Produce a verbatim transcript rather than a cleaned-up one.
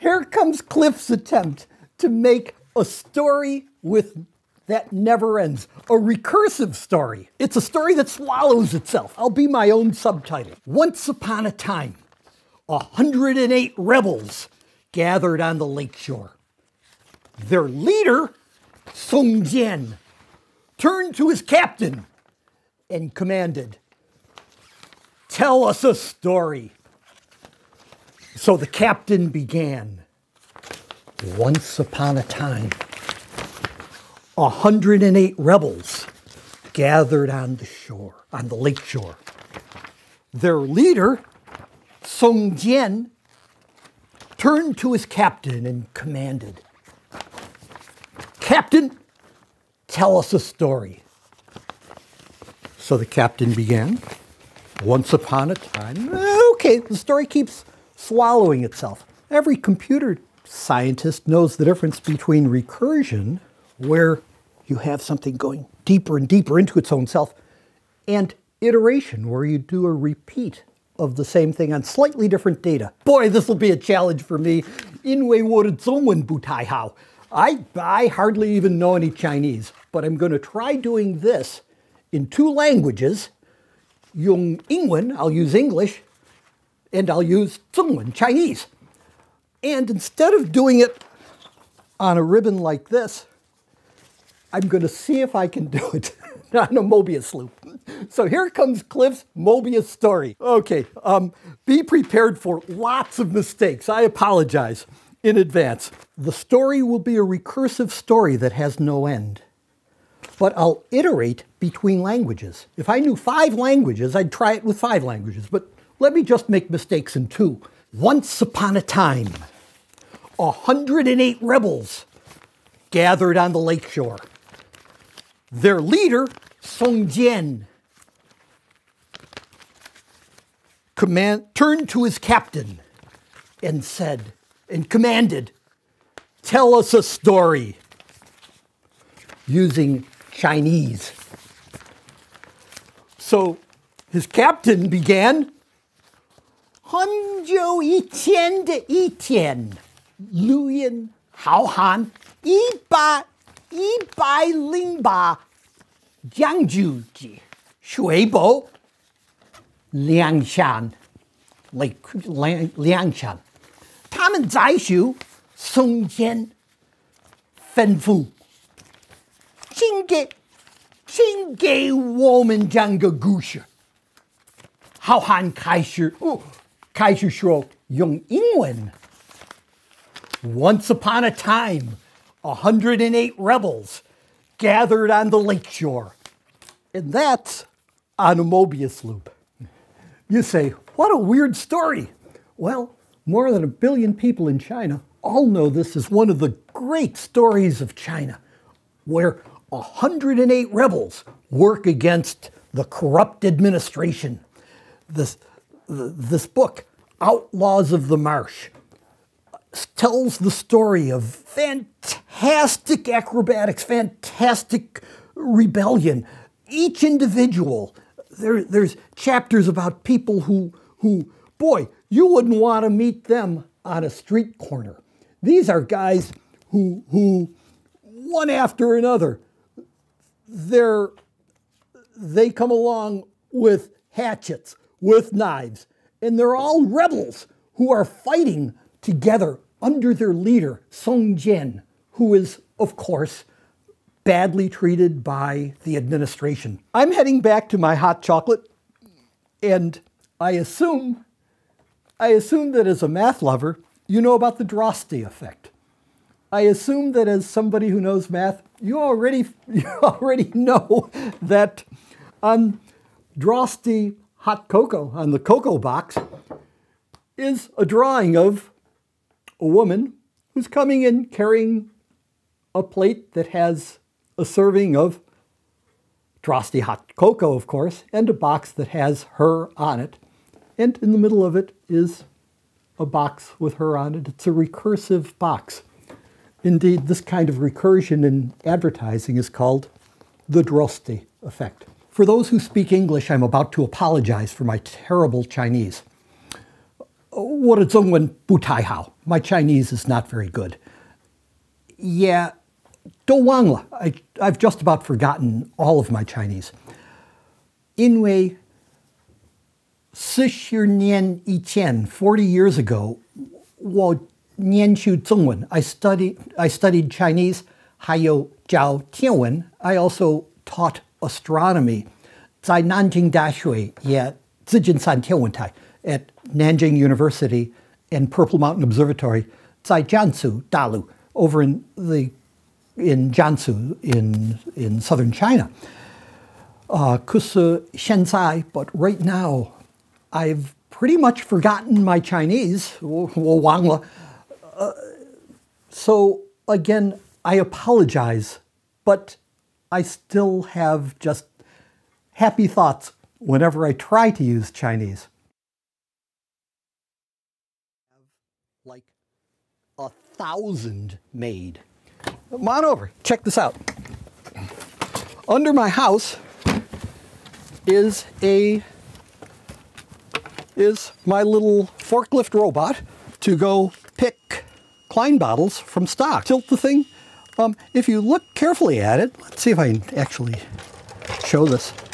here comes Cliff's attempt to make a story with that never ends. A recursive story. It's a story that swallows itself. I'll be my own subtitle. Once upon a time, one hundred eight rebels gathered on the lakeshore. Their leader, Song Jian, turned to his captain and commanded, "Tell us a story." So the captain began. Once upon a time, one hundred eight rebels gathered on the shore, on the lake shore. Their leader, Song Jian, turned to his captain and commanded, "Captain, tell us a story." So the captain began. Once upon a time, okay, the story keeps swallowing itself. Every computer scientist knows the difference between recursion, where you have something going deeper and deeper into its own self, and iteration, where you do a repeat of the same thing on slightly different data. Boy, this will be a challenge for me. 因为我的中文不太好. I, I hardly even know any Chinese, but I'm going to try doing this in two languages. 用英文, I'll use English, and I'll use 中文, Chinese. And instead of doing it on a ribbon like this, I'm going to see if I can do it on a Mobius loop. So here comes Cliff's Mobius story. Okay, um, be prepared for lots of mistakes. I apologize in advance. The story will be a recursive story that has no end. But I'll iterate between languages. If I knew five languages, I'd try it with five languages. But let me just make mistakes in two. Once upon a time, one hundred eight rebels gathered on the lakeshore. Their leader, Song Jian, command, turned to his captain and said, and commanded, "Tell us a story," using Chinese. So his captain began, 很久以前的一天，陆运浩瀚，一百一百零八将军级水bộ梁山 Lake 梁梁山，他们在修松间吩咐，请给请给我们讲个故事。浩瀚开始哦，开始说用英文。Once upon a time, one hundred eight rebels gathered on the lakeshore. And that's on a Mobius loop. You say, what a weird story. Well, more than a billion people in China all know this is one of the great stories of China, where one hundred eight rebels work against the corrupt administration. This, this book, Outlaws of the Marsh, tells the story of fantastic acrobatics, fantastic rebellion. Each individual, there, there's chapters about people who, who, boy, you wouldn't want to meet them on a street corner. These are guys who, who one after another, they're, they come along with hatchets, with knives, and they're all rebels who are fighting together under their leader, Song Jian, who is, of course, badly treated by the administration. I'm heading back to my hot chocolate, and I assume, I assume that as a math lover, you know about the Droste effect. I assume that as somebody who knows math, you already, you already know that on Droste hot cocoa, on the cocoa box, is a drawing of a woman who's coming in carrying a plate that has a serving of Droste hot cocoa, of course, and a box that has her on it. And in the middle of it is a box with her on it. It's a recursive box. Indeed, this kind of recursion in advertising is called the Droste effect. For those who speak English, I'm about to apologize for my terrible Chinese. 我的中文不太好. My Chinese is not very good. Yeah, 都忘了. I, I've just about forgotten all of my Chinese. 因为四十年以前, forty years ago, 我念书中文. I studied, I studied Chinese, 还有教天文. I also taught astronomy. 在南京大学也紫金山天文台 at Nanjing University and Purple Mountain Observatory 在江苏大陆 over in the in Jiangsu in in southern China. Uh, 可是现在, but right now, I've pretty much forgotten my Chinese. 我忘了. Uh, so again, I apologize, but I still have just happy thoughts whenever I try to use Chinese. Like a thousand made. Come on over, check this out. Under my house is a is my little forklift robot to go pick Klein bottles from stock. Tilt the thing. Um, if you look carefully at it, let's see if I can actually show this.